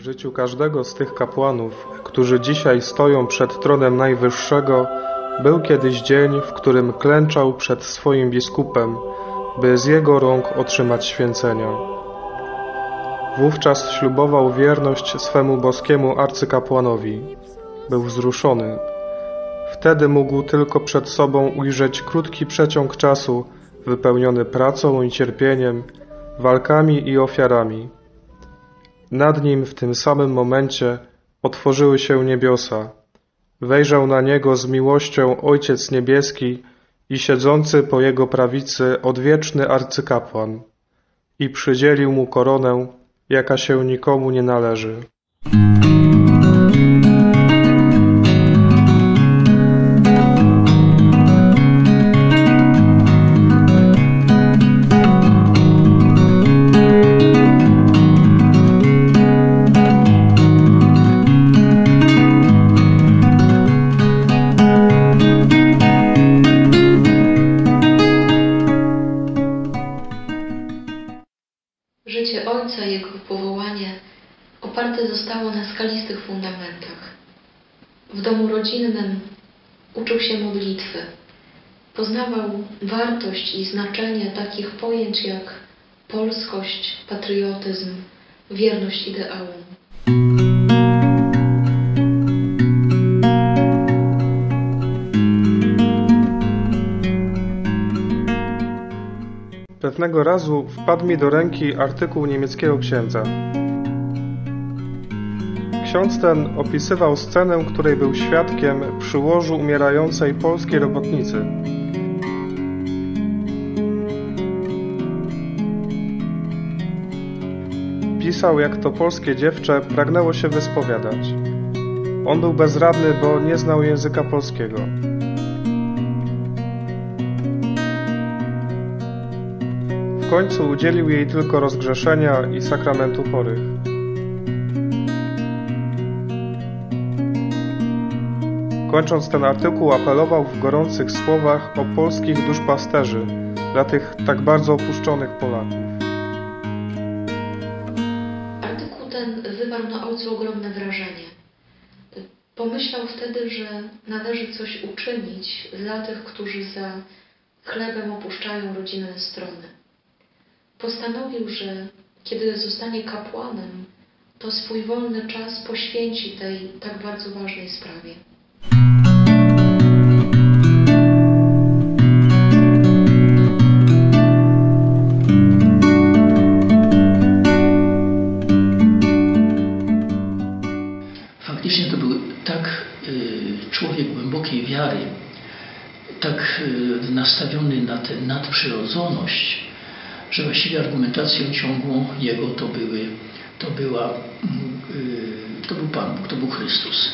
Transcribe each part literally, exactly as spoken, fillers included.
W życiu każdego z tych kapłanów, którzy dzisiaj stoją przed tronem Najwyższego, był kiedyś dzień, w którym klęczał przed swoim biskupem, by z jego rąk otrzymać święcenia. Wówczas ślubował wierność swemu boskiemu arcykapłanowi. Był wzruszony. Wtedy mógł tylko przed sobą ujrzeć krótki przeciąg czasu, wypełniony pracą i cierpieniem, walkami i ofiarami. Nad nim w tym samym momencie otworzyły się niebiosa. Wejrzał na niego z miłością Ojciec Niebieski i siedzący po jego prawicy odwieczny arcykapłan i przydzielił mu koronę, jaka się nikomu nie należy. Życie Ojca i Jego powołanie oparte zostało na skalistych fundamentach. W domu rodzinnym uczył się modlitwy. Poznawał wartość i znaczenie takich pojęć jak polskość, patriotyzm, wierność ideałom. Pewnego razu wpadł mi do ręki artykuł niemieckiego księdza. Ksiądz ten opisywał scenę, której był świadkiem przy łożu umierającej polskiej robotnicy. Pisał, jak to polskie dziewczę pragnęło się wyspowiadać. On był bezradny, bo nie znał języka polskiego. W końcu udzielił jej tylko rozgrzeszenia i sakramentu chorych. Kończąc ten artykuł, apelował w gorących słowach o polskich duszpasterzy dla tych tak bardzo opuszczonych Polaków. Artykuł ten wywarł na ojcu ogromne wrażenie. Pomyślał wtedy, że należy coś uczynić dla tych, którzy za chlebem opuszczają rodzinne strony. Postanowił, że kiedy zostanie kapłanem, to swój wolny czas poświęci tej tak bardzo ważnej sprawie. Faktycznie to był tak y, człowiek głębokiej wiary, tak y, nastawiony na tę nadprzyrodzoność, że właściwie argumentacją ciągłą jego to były, to była, yy, to był Pan Bóg, to był Chrystus.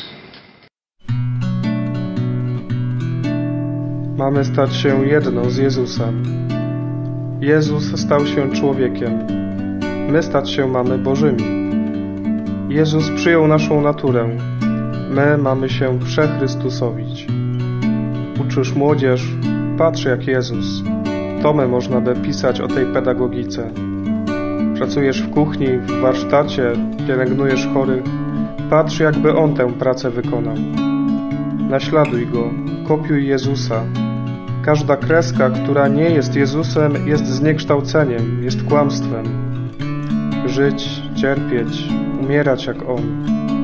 Mamy stać się jedno z Jezusem. Jezus stał się człowiekiem. My stać się mamy Bożymi. Jezus przyjął naszą naturę. My mamy się przechrystusowić. Uczysz młodzież, patrz jak Jezus. Tomę można by pisać o tej pedagogice. Pracujesz w kuchni, w warsztacie, pielęgnujesz chorych. Patrz, jakby On tę pracę wykonał. Naśladuj Go, kopiuj Jezusa. Każda kreska, która nie jest Jezusem, jest zniekształceniem, jest kłamstwem. Żyć, cierpieć, umierać jak On.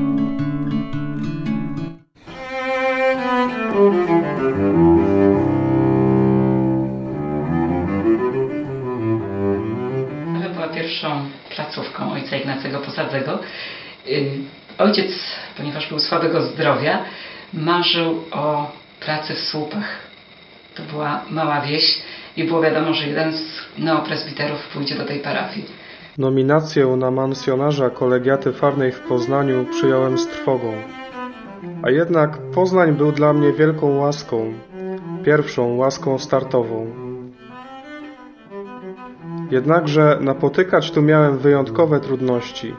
Pierwszą placówką ojca Ignacego Posadzego. Ojciec, ponieważ był słabego zdrowia, marzył o pracy w słupach. To była mała wieś i było wiadomo, że jeden z neopresbiterów pójdzie do tej parafii. Nominację na mansjonarza kolegiaty farnej w Poznaniu przyjąłem z trwogą. A jednak Poznań był dla mnie wielką łaską, pierwszą łaską startową. Jednakże napotykać tu miałem wyjątkowe trudności.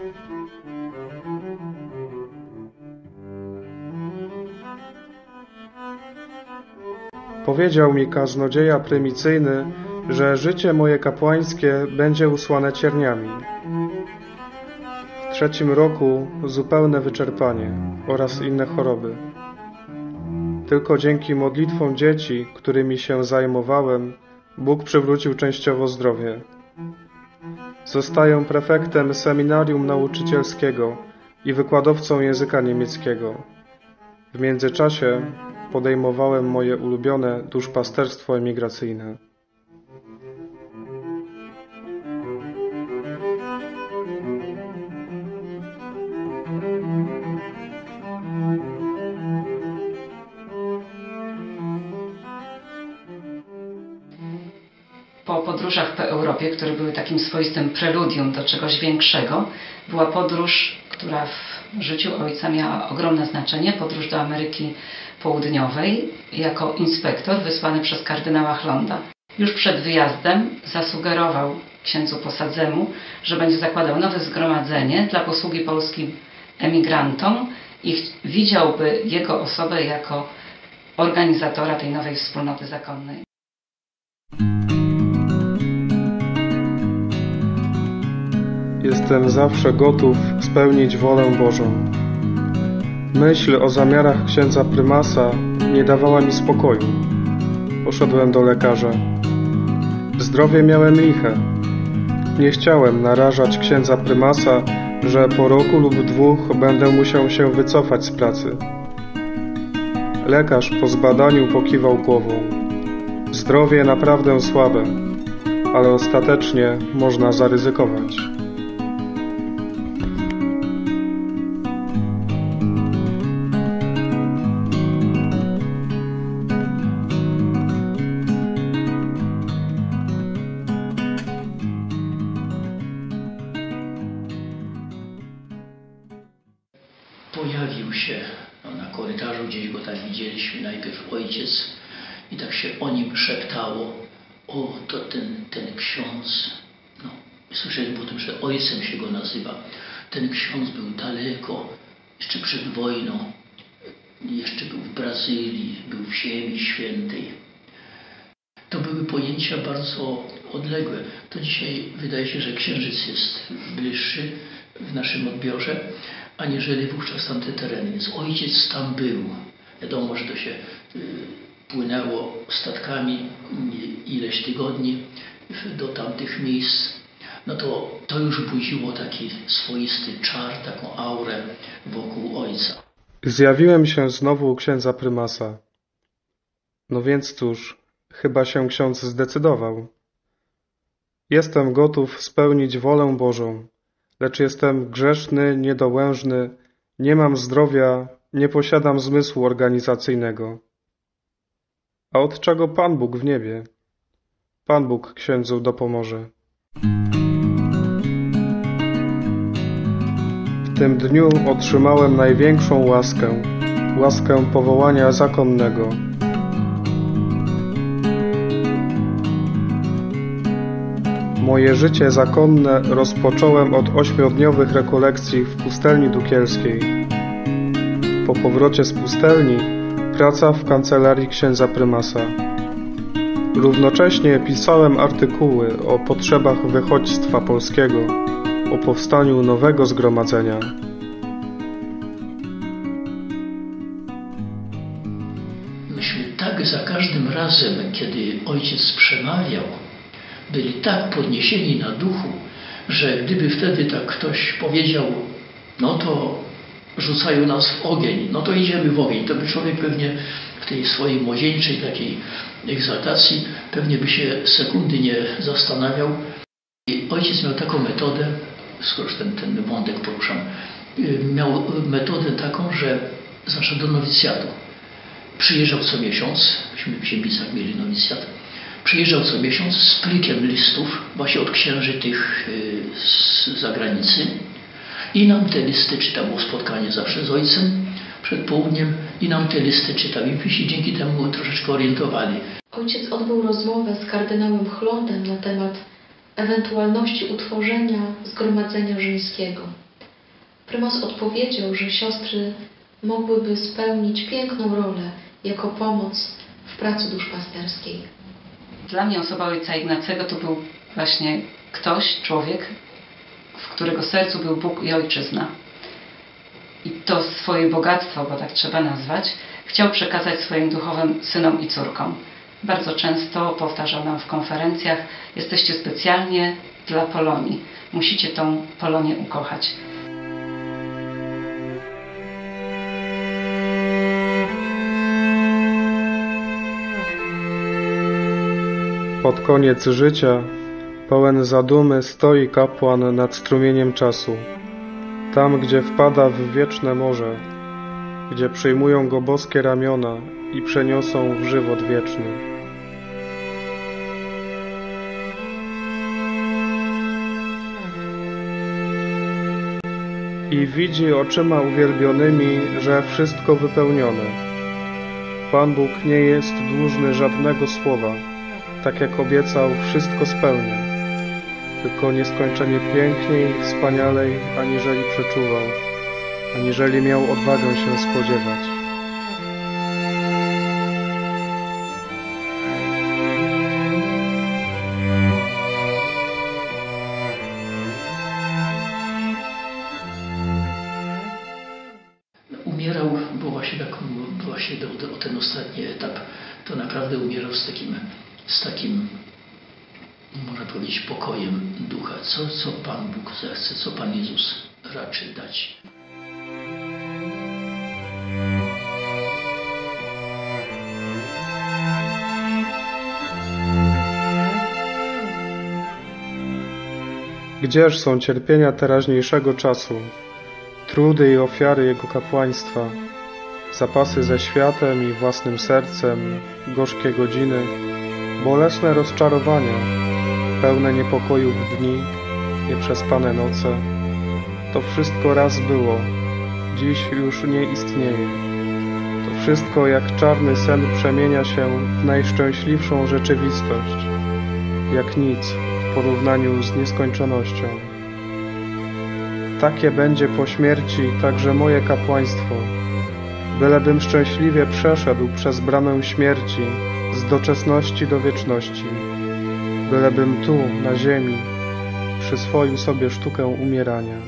Powiedział mi kaznodzieja prymicyjny, że życie moje kapłańskie będzie usłane cierniami. W trzecim roku zupełne wyczerpanie oraz inne choroby. Tylko dzięki modlitwom dzieci, którymi się zajmowałem, Bóg przywrócił częściowo zdrowie. Zostaję prefektem seminarium nauczycielskiego i wykładowcą języka niemieckiego. W międzyczasie podejmowałem moje ulubione duszpasterstwo emigracyjne. Po podróżach po Europie, które były takim swoistym preludium do czegoś większego, była podróż, która w życiu ojca miała ogromne znaczenie, podróż do Ameryki Południowej jako inspektor wysłany przez kardynała Chlonda. Już przed wyjazdem zasugerował księdzu Posadzemu, że będzie zakładał nowe zgromadzenie dla posługi polskim emigrantom i widziałby jego osobę jako organizatora tej nowej wspólnoty zakonnej. Jestem zawsze gotów spełnić wolę Bożą. Myśl o zamiarach księdza prymasa nie dawała mi spokoju. Poszedłem do lekarza. Zdrowie miałem liche. Nie chciałem narażać księdza prymasa, że po roku lub dwóch będę musiał się wycofać z pracy. Lekarz po zbadaniu pokiwał głową. Zdrowie naprawdę słabe, ale ostatecznie można zaryzykować. Pojawił się no, na korytarzu, gdzieś go tak widzieliśmy, najpierw ojciec i tak się o nim szeptało: o, to ten, ten ksiądz, no, słyszeliśmy potem, że ojcem się go nazywa. Ten ksiądz był daleko, jeszcze przed wojną, jeszcze był w Brazylii, był w Ziemi Świętej. To były pojęcia bardzo odległe. To dzisiaj wydaje się, że księżyc jest bliższy w naszym odbiorze, aniżeli wówczas tamte tereny. Więc ojciec tam był. Wiadomo, że to się y, płynęło statkami y, ileś tygodni do tamtych miejsc. No to, to już budziło taki swoisty czar, taką aurę wokół ojca. Zjawiłem się znowu u księdza prymasa. No więc cóż, chyba się ksiądz zdecydował. Jestem gotów spełnić wolę Bożą, lecz jestem grzeszny, niedołężny, nie mam zdrowia, nie posiadam zmysłu organizacyjnego. A od czego Pan Bóg w niebie? Pan Bóg księdzu dopomoże. W tym dniu otrzymałem największą łaskę, łaskę powołania zakonnego. Moje życie zakonne rozpocząłem od ośmiodniowych rekolekcji w pustelni dukielskiej. Po powrocie z pustelni praca w kancelarii księdza prymasa. Równocześnie pisałem artykuły o potrzebach wychodźstwa polskiego, o powstaniu nowego zgromadzenia. Myśmy tak za każdym razem, kiedy ojciec przemawiał, byli tak podniesieni na duchu, że gdyby wtedy tak ktoś powiedział, no to rzucają nas w ogień, no to idziemy w ogień, to by człowiek pewnie w tej swojej młodzieńczej takiej egzaltacji pewnie by się sekundy nie zastanawiał. I ojciec miał taką metodę, skoro ten, ten wątek poruszam, miał metodę taką, że zawsze do nowicjatu przyjeżdżał co miesiąc, myśmy w Ziembicach mieli nowicjat, przyjeżdżał co miesiąc z plikiem listów właśnie od księży tych z zagranicy i nam te listy czytał, było spotkanie zawsze z ojcem przed południem i nam te listy czytał i my się dzięki temu troszeczkę orientowali. Ojciec odbył rozmowę z kardynałem Chlondem na temat ewentualności utworzenia zgromadzenia żeńskiego. Prymas odpowiedział, że siostry mogłyby spełnić piękną rolę jako pomoc w pracy duszpasterskiej. Dla mnie osoba ojca Ignacego to był właśnie ktoś, człowiek, w którego sercu był Bóg i Ojczyzna. I to swoje bogactwo, bo tak trzeba nazwać, chciał przekazać swoim duchowym synom i córkom. Bardzo często powtarzał nam w konferencjach: jesteście specjalnie dla Polonii. Musicie tą Polonię ukochać. Pod koniec życia, pełen zadumy, stoi kapłan nad strumieniem czasu. Tam, gdzie wpada w wieczne morze, gdzie przyjmują go boskie ramiona i przeniosą w żywot wieczny. I widzi oczyma uwielbionymi, że wszystko wypełnione. Pan Bóg nie jest dłużny żadnego słowa, tak jak obiecał, wszystko spełnia, tylko nieskończenie piękniej i wspanialej, aniżeli przeczuwał, aniżeli miał odwagę się spodziewać. Umierał, bo właśnie, tak, właśnie do, do, ten ostatni etap, to naprawdę umierał z takim, z takim, można powiedzieć, pokojem ducha. Co, co Pan Bóg zechce, co Pan Jezus raczy dać. Gdzież są cierpienia teraźniejszego czasu, trudy i ofiary Jego kapłaństwa, zapasy ze światem i własnym sercem, gorzkie godziny, bolesne rozczarowania, pełne niepokojów dni, nieprzespane noce. To wszystko raz było, dziś już nie istnieje. To wszystko jak czarny sen przemienia się w najszczęśliwszą rzeczywistość, jak nic w porównaniu z nieskończonością. Takie będzie po śmierci także moje kapłaństwo, bylebym szczęśliwie przeszedł przez bramę śmierci z doczesności do wieczności, bylebym tu, na ziemi, przyswoił sobie sztukę umierania.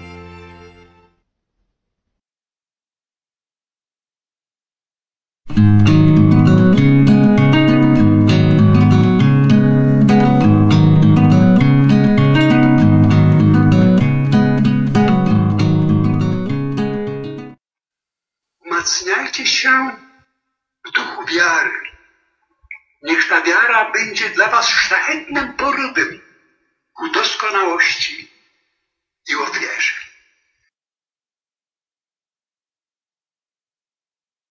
Umacniajcie się w duchu wiary. Niech ta wiara będzie dla was szlachetnym porybem ku doskonałości i ofierze.